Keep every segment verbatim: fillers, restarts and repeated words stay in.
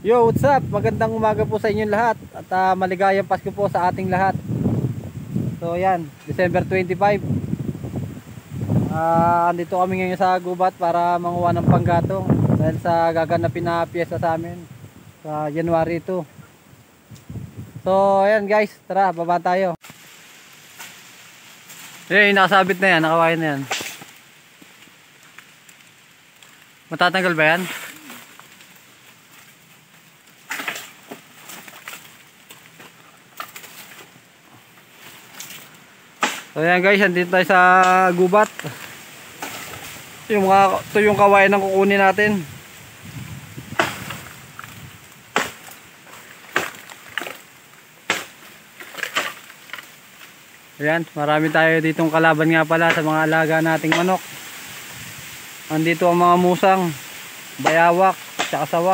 Yo, what's up? Magandang umaga po sa inyong lahat at uh, maligayang Pasko po sa ating lahat. So yan, December twenty-five. Ah, andito kami ngayon sa gubat para manguha ng panggatong dahil sa gaganapin na piyesta sa amin sa January two. So ayan guys, tara baba tayo. Eh, nakasabit na yan, nakawain na yan. Matatanggal ba yan? So yan guys, andito tayo sa gubat. Yung mga, ito yung kawain ng kukunin natin. Ayan, marami tayo ditong kalaban nga pala sa mga alaga nating manok. Andito ang mga musang, bayawak, tsaka sawa.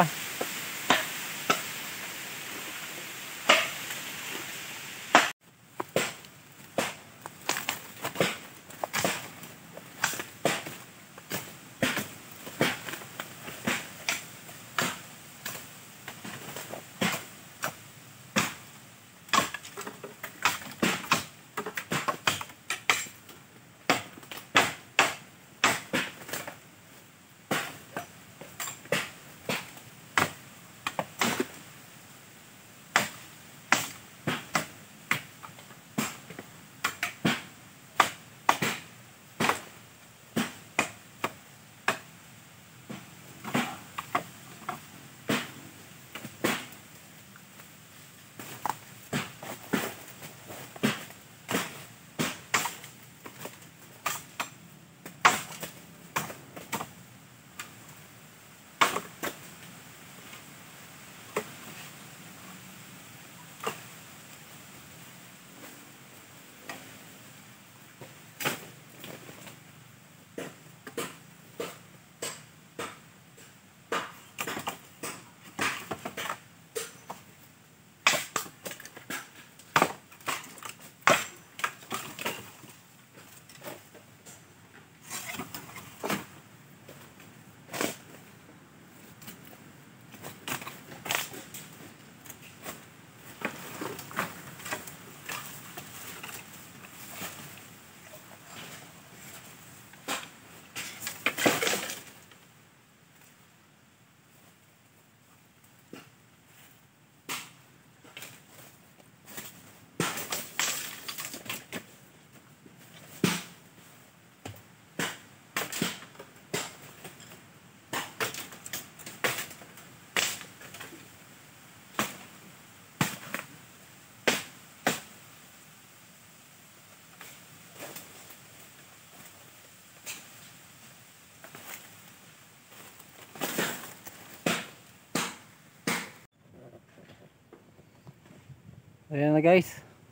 Ayan na guys,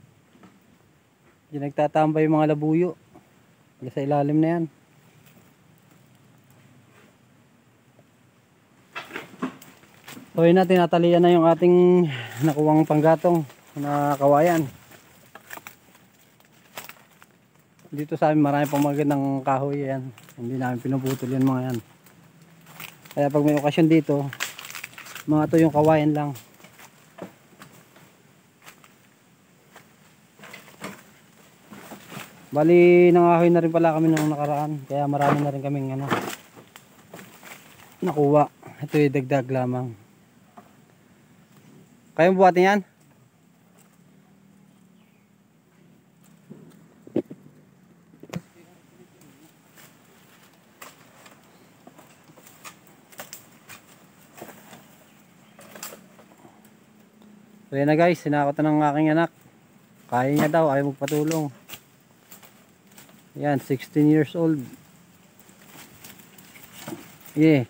diyan nagtatambay yung mga labuyo diyan sa ilalim na yan. So yun na, tinatalian na yung ating nakuwang panggatong na kawayan. Dito sa amin marami pang magandang kahoy yan, hindi namin pinuputol yan mga yan. Kaya pag may okasyon dito, mga to yung kawayan lang. Bali, nangahoy na rin pala kami nung nakaraan. Kaya marami na rin kaming ano, nakuha. Ito yung dagdag lamang. Kaya mo buhatin yan? So yan na guys, sinakot na ng aking anak. Kaya niya daw, ayaw magpatulong. Yan, sixteen years old. Yeah.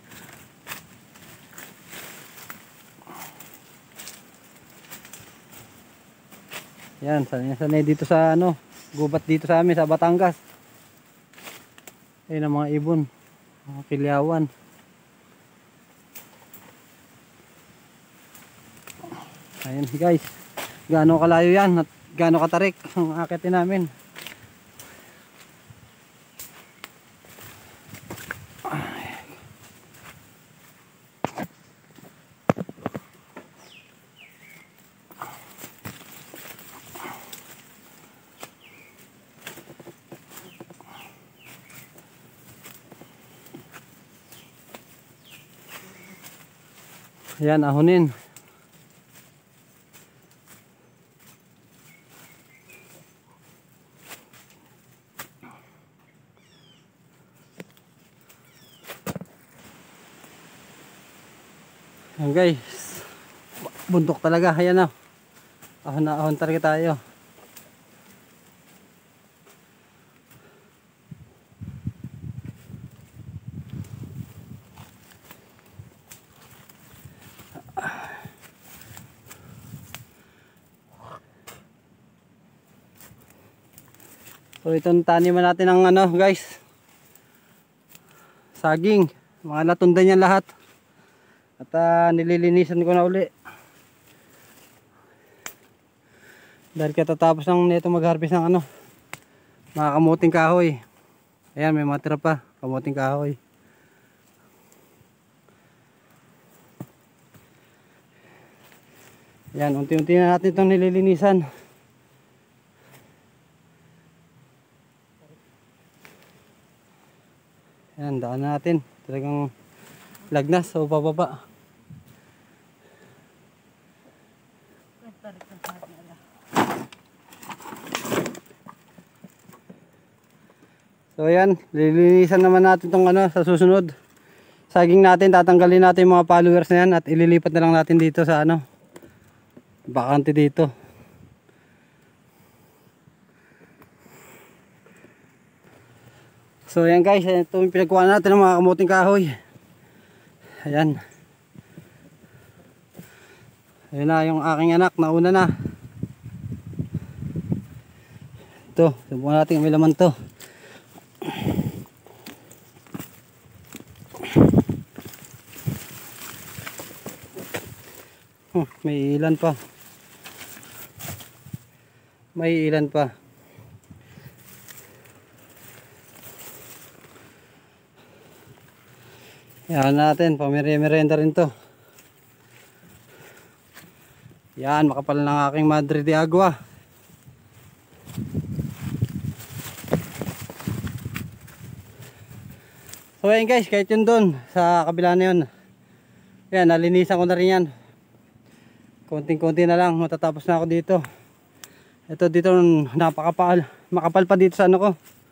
Yan, sanay sanay dito sa ano, gubat dito sa amin sa Batangas. Ayun ang mga ibon, mga kilyawan. Ayun guys, gaano kalayo yan at gaano katarik ang akitin namin. Ayan, ahonin. Ayan guys, bundok talaga. Ayan na, ahon na ahon talaga tayo. So itong taniman natin ng ano guys, saging, mga natunda niyan lahat. At uh, nililinisan ko na uli. Dahil katatapos ng nito mag-harvest ng ano, mga kamuting kahoy. Ayan, may matira pa, kamuting kahoy. Ayan, unti-unti na natin itong nililinisan. Ayan, daan na natin. Talagang lagnas o bababa. So ayan, lilinisan naman natin itong ano sa susunod. Saging natin, tatanggalin natin yung mga followers na yan at ililipat na lang natin dito sa ano, bakante dito. So ayan guys, ito yung pinagkuha natin ng mga kamuting kahoy. Ayan. Ayan na yung aking anak, nauna na. Ito, subukan natin may laman to. Hmm, may ilan pa. May ilan pa. Yan natin, pamere-merenda rin to. Yan, makapal ng aking Madre de Agua. So ayan guys, kahit yun doon sa kabila na yun, yan, nalinisan ko na rin yan. Konting-konti na lang, matatapos na ako dito. Ito dito, napakapal, makapal pa dito sa ano ko,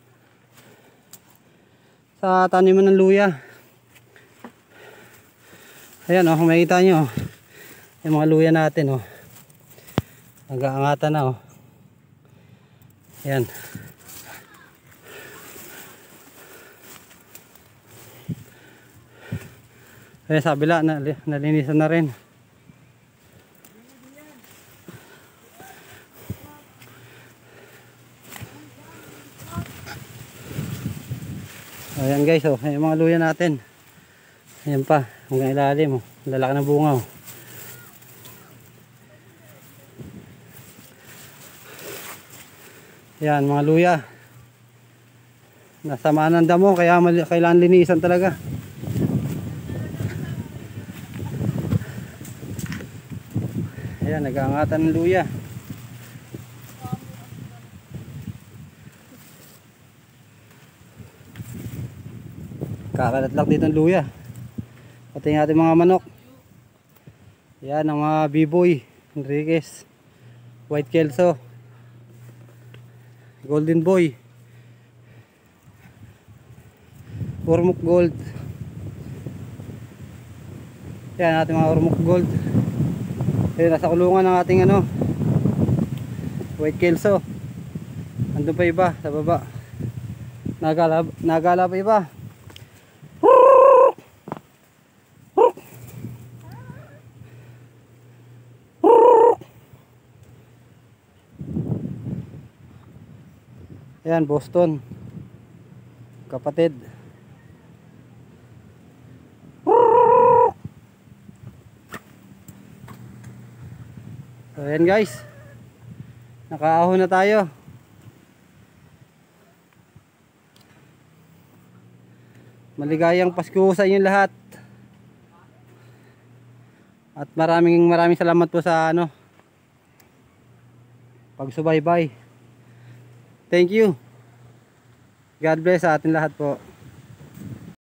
sa taniman ng luya. Ayan oh, makikita nyo yung mga luya natin oh, nag-aangatan na oh. Ayan. Ayan sa kabila, nalinisan na rin. Ayan guys oh, yung mga luya natin. Ayan pa, hanggang ilalim oh. Lalaki ng bunga oh. Ayan mga luya. Nasamaan ng damo kaya kailangan linisan talaga. Ayan, nag-aangatan ng luya. Kakalat lang dito ng luya. Pati yung ating mga manok. Yan ang mga B-boy, Enriquez, White Kelso, Golden Boy, Ormoc Gold. Yan ating mga Ormoc Gold. Yan, nasa kulungan ng ating ano, White Kelso. Andun pa iba sa baba. Nagala, nagala pa iba. Ayan, Boston, kapatid. So ayan guys, nakaahon na tayo. Maligayang Pasko sa inyo lahat. At maraming maraming salamat po sa ano, pagsubaybay. Thank you. God bless sa atin lahat po.